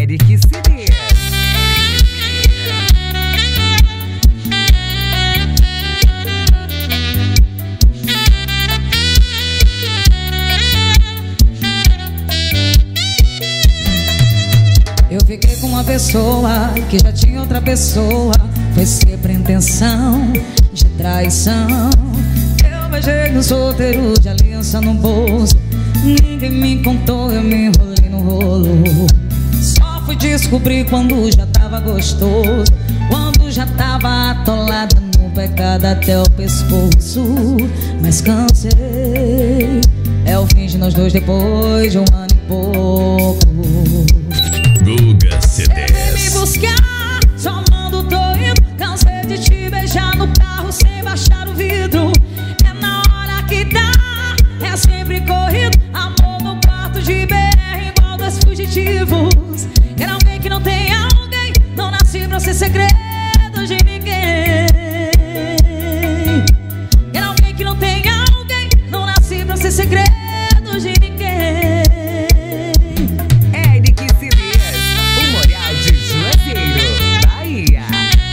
Eric CDs. Eu fiquei com uma pessoa que já tinha outra pessoa. Foi sempre intenção de traição. Eu beijei no solteiro de aliança no bolso. Ninguém me contou, eu me enrolei no rolo. Só fui descobrir quando já tava gostoso, quando já tava atolada no pecado até o pescoço. Mas cansei, é o fim de nós dois depois de um ano e pouco. Guga CDs. Você vem me buscar, só mando tô indo. Cansei de te beijar no carro sem baixar o vidro. É na hora que dá, é sempre corrido. Amor no quarto de BR igual dois fugitivos. Quero alguém que não tenha alguém, não nasci pra ser segredo de ninguém. Quero alguém que não tenha alguém, não nasci pra ser segredo de ninguém. Eric CDs, o Moral de Juazeiro, Bahia.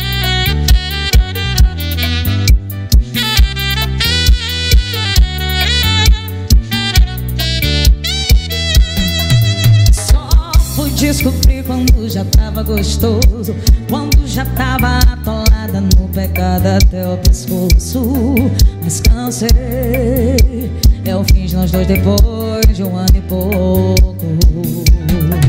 Só fui descobrir quando já tava gostoso, quando já tava atolada no pecado até o pescoço. Mas cansei, é o fim de nós dois depois de um ano e pouco.